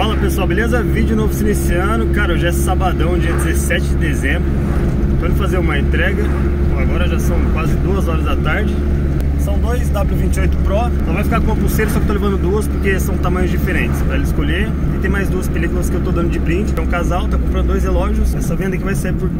Fala pessoal, beleza? Vídeo novo se iniciando. Cara, hoje é sabadão, dia 17 de dezembro. Tô indo fazer uma entrega. Agora já são quase 2 horas da tarde. São dois W28 Pro. Não vai ficar com a pulseira, só que tô levando duas porque são tamanhos diferentes pra ele escolher. E tem mais duas películas que eu tô dando de brinde. É um casal, tá comprando 2 relógios. Essa venda aqui vai sair por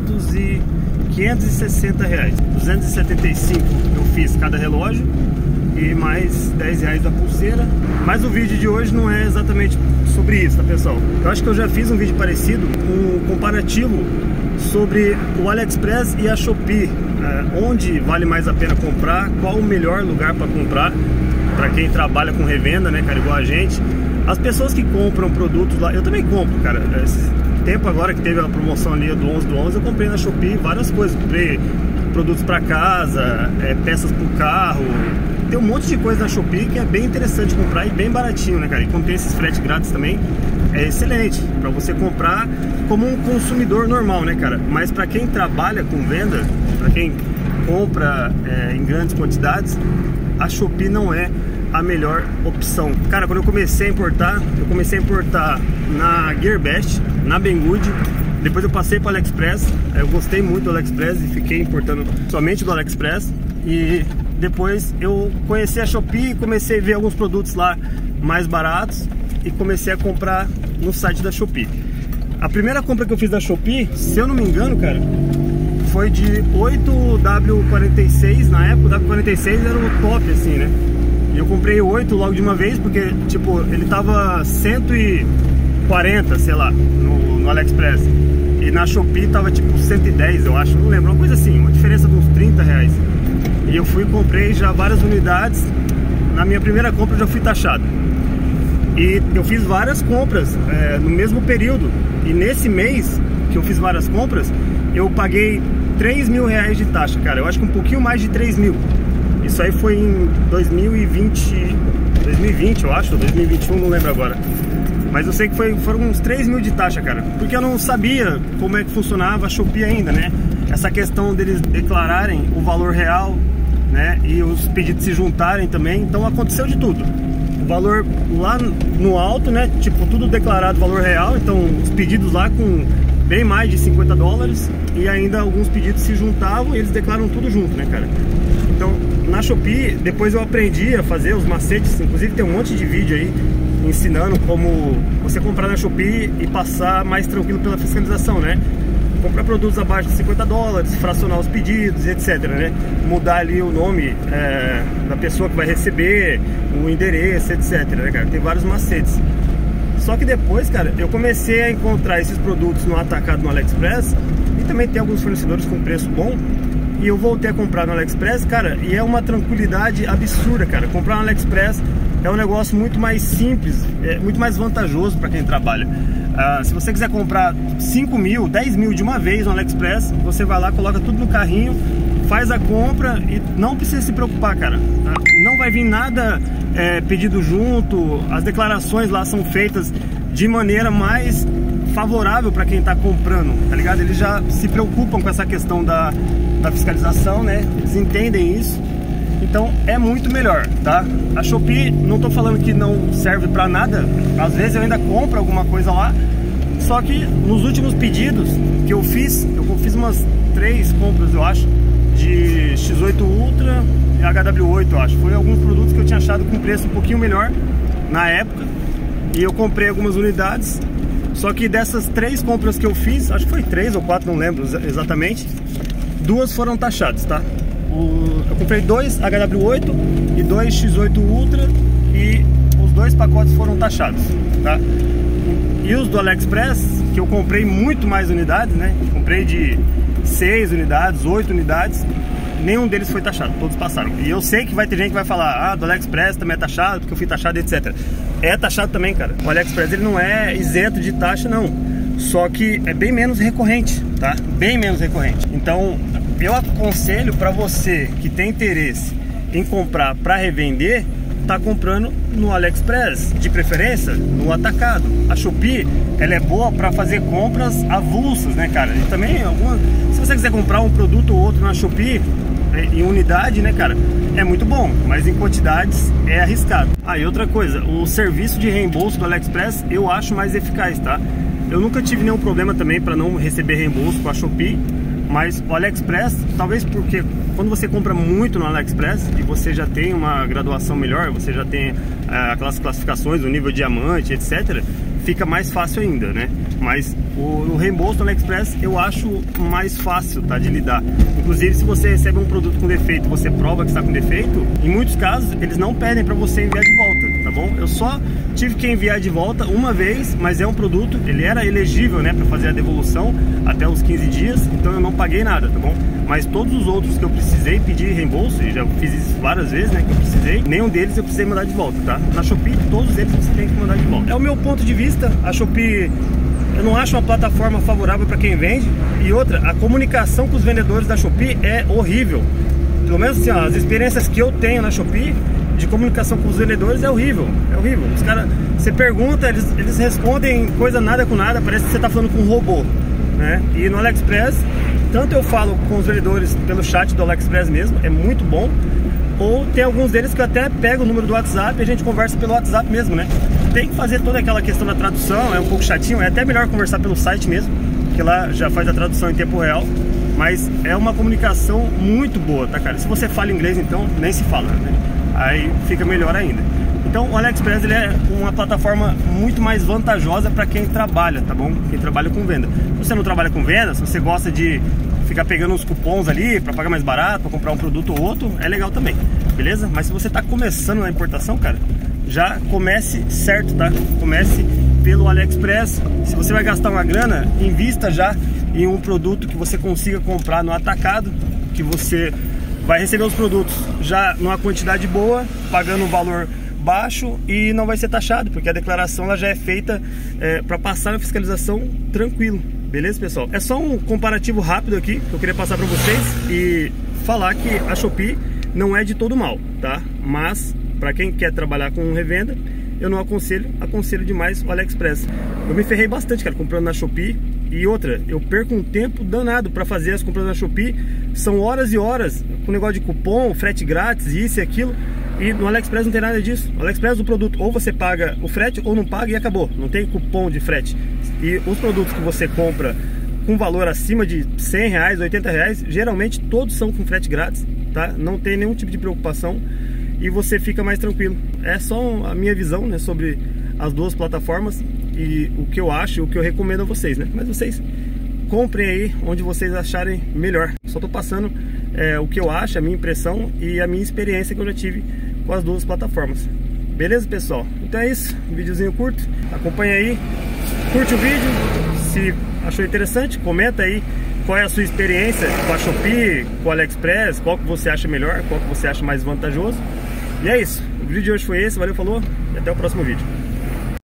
560 reais. 275 eu fiz cada relógio e mais 10 reais da pulseira. Mas o vídeo de hoje não é exatamente sobre isso, tá pessoal? Eu acho que eu já fiz um vídeo parecido, um comparativo sobre o AliExpress e a Shopee, onde vale mais a pena comprar, qual o melhor lugar para comprar para quem trabalha com revenda, né, cara, igual a gente. As pessoas que compram produtos lá, eu também compro, cara. Esse tempo agora que teve a promoção ali do 11 do 11, eu comprei na Shopee várias coisas, comprei produtos para casa, peças para o carro. Tem um monte de coisa na Shopee que é bem interessante comprar e bem baratinho, né, cara? E como tem esses fretes grátis também, é excelente para você comprar como um consumidor normal, né, cara? Mas para quem trabalha com venda, para quem compra em grandes quantidades, a Shopee não é a melhor opção. Cara, quando eu comecei a importar, na Gearbest, na Banggood. Depois eu passei para o AliExpress. Eu gostei muito do AliExpress e fiquei importando somente do AliExpress. E depois eu conheci a Shopee e comecei a ver alguns produtos lá mais baratos e comecei a comprar no site da Shopee. A primeira compra que eu fiz da Shopee, se eu não me engano, cara, foi de 8W46. Na época o W46 era o top, assim, né? E eu comprei 8 logo de uma vez, porque, tipo, ele tava 140, sei lá, no AliExpress. E na Shopee tava tipo 110, eu acho, não lembro, uma coisa assim, uma diferença de uns 30 reais. E eu fui e comprei já várias unidades. Na minha primeira compra eu já fui taxado. E eu fiz várias compras no mesmo período. E nesse mês que eu fiz várias compras, eu paguei 3 mil reais de taxa, cara. Eu acho que um pouquinho mais de 3 mil. Isso aí foi em 2020, eu acho, 2021, não lembro agora. Mas eu sei que foram uns 3 mil de taxa, cara. Porque eu não sabia como é que funcionava a Shopee ainda, né? Essa questão deles declararem o valor real, né? E os pedidos se juntarem também. Então aconteceu de tudo. O valor lá no alto, né? Tipo, tudo declarado valor real. Então os pedidos lá com bem mais de 50 dólares. E ainda alguns pedidos se juntavam e eles declaram tudo junto, né, cara? Então na Shopee, depois eu aprendi a fazer os macetes. Inclusive tem um monte de vídeo aí ensinando como você comprar na Shopee e passar mais tranquilo pela fiscalização, né? Comprar produtos abaixo de 50 dólares, fracionar os pedidos, etc, né? Mudar ali o nome da pessoa que vai receber, o endereço, etc, né, cara? Tem vários macetes. Só que depois, cara, eu comecei a encontrar esses produtos no atacado no AliExpress e também tem alguns fornecedores com preço bom. E eu voltei a comprar no AliExpress, cara, e é uma tranquilidade absurda, cara. Comprar no AliExpress é um negócio muito mais simples, muito mais vantajoso para quem trabalha. Se você quiser comprar 5 mil, 10 mil de uma vez no AliExpress, você vai lá, coloca tudo no carrinho, faz a compra e não precisa se preocupar, cara. Não vai vir nada pedido junto, as declarações lá são feitas de maneira mais favorável para quem está comprando, tá ligado? Eles já se preocupam com essa questão da fiscalização, né? Eles entendem isso. Então é muito melhor, tá? A Shopee, não tô falando que não serve pra nada. Às vezes eu ainda compro alguma coisa lá. Só que nos últimos pedidos que eu fiz umas 3 compras, eu acho, de X8 Ultra e HW8, eu acho. Foi alguns produtos que eu tinha achado com preço um pouquinho melhor na época. E eu comprei algumas unidades. Só que dessas 3 compras que eu fiz, acho que foi 3 ou 4, não lembro exatamente, 2 foram taxadas, tá? Eu comprei 2 HW8 e 2 X8 Ultra e os 2 pacotes foram taxados, tá? E os do AliExpress, que eu comprei muito mais unidades, né? Comprei de 6 unidades, 8 unidades, nenhum deles foi taxado, todos passaram. E eu sei que vai ter gente que vai falar, do AliExpress também é taxado, porque eu fui taxado, etc. É taxado também, cara. O AliExpress ele não é isento de taxa, não. Só que é bem menos recorrente, tá? Bem menos recorrente. Então eu aconselho para você que tem interesse em comprar para revender, tá comprando no AliExpress, de preferência no atacado. A Shopee, ela é boa para fazer compras avulsas, né, cara? E também se você quiser comprar um produto ou outro na Shopee, em unidade, né, cara, é muito bom, mas em quantidades é arriscado. E outra coisa, o serviço de reembolso do AliExpress eu acho mais eficaz, tá? Eu nunca tive nenhum problema também para não receber reembolso com a Shopee, mas o AliExpress, talvez porque quando você compra muito no AliExpress e você já tem uma graduação melhor, você já tem aquelas classificações, o nível diamante, etc., fica mais fácil ainda, né? Mas o reembolso do AliExpress eu acho mais fácil, tá, de lidar. Inclusive, se você recebe um produto com defeito e você prova que está com defeito, em muitos casos eles não pedem para você enviar de volta, tá bom? Eu só tive que enviar de volta uma vez, mas é um produto, ele era elegível, né, para fazer a devolução até os 15 dias, então eu não paguei nada, tá bom? Mas todos os outros que eu precisei pedir reembolso, e já fiz isso várias vezes, né, que eu precisei, nenhum deles eu precisei mandar de volta, tá? Na Shopee, todos eles você tem que mandar de volta. É o meu ponto de vista, a Shopee, eu não acho uma plataforma favorável para quem vende, e outra, a comunicação com os vendedores da Shopee é horrível. Pelo menos assim, ó, as experiências que eu tenho na Shopee de comunicação com os vendedores é horrível, é horrível. Os caras, você pergunta, eles respondem coisa nada com nada, parece que você tá falando com um robô, né? E no AliExpress, tanto eu falo com os vendedores pelo chat do AliExpress mesmo, é muito bom, ou tem alguns deles que eu até pego o número do WhatsApp e a gente conversa pelo WhatsApp mesmo, né? Tem que fazer toda aquela questão da tradução, é um pouco chatinho, é até melhor conversar pelo site mesmo, que lá já faz a tradução em tempo real, mas é uma comunicação muito boa, tá, cara? Se você fala inglês, então nem se fala, né? Aí fica melhor ainda. Então o AliExpress, ele é uma plataforma muito mais vantajosa para quem trabalha, tá bom? Quem trabalha com venda. Se você não trabalha com venda, se você gosta de ficar pegando uns cupons ali para pagar mais barato, para comprar um produto ou outro, é legal também, beleza? Mas se você tá começando na importação, cara, já comece certo, tá? Comece pelo AliExpress. Se você vai gastar uma grana, invista já em um produto que você consiga comprar no atacado, que você vai receber os produtos já numa quantidade boa, pagando um valor baixo e não vai ser taxado, porque a declaração ela já é feita para passar na fiscalização tranquilo, beleza, pessoal? É só um comparativo rápido aqui que eu queria passar para vocês e falar que a Shopee não é de todo mal, tá? Mas para quem quer trabalhar com revenda, eu não aconselho demais o AliExpress. Eu me ferrei bastante, cara, comprando na Shopee. E outra, eu perco um tempo danado para fazer as compras na Shopee. São horas e horas com negócio de cupom, frete grátis, isso e aquilo. E no AliExpress não tem nada disso. No AliExpress o produto, ou você paga o frete ou não paga e acabou. Não tem cupom de frete. E os produtos que você compra com valor acima de R$100, R$80, geralmente todos são com frete grátis, tá? Não tem nenhum tipo de preocupação e você fica mais tranquilo. É só a minha visão, né, sobre as duas plataformas e o que eu acho, o que eu recomendo a vocês, né? Mas vocês comprem aí onde vocês acharem melhor. Só tô passando o que eu acho, a minha impressão e a minha experiência que eu já tive com as duas plataformas. Beleza, pessoal? Então é isso, um videozinho curto. Acompanha aí, curte o vídeo. Se achou interessante, comenta aí qual é a sua experiência com a Shopee, com o AliExpress, qual que você acha melhor, qual que você acha mais vantajoso. E é isso, o vídeo de hoje foi esse, valeu, falou e até o próximo vídeo.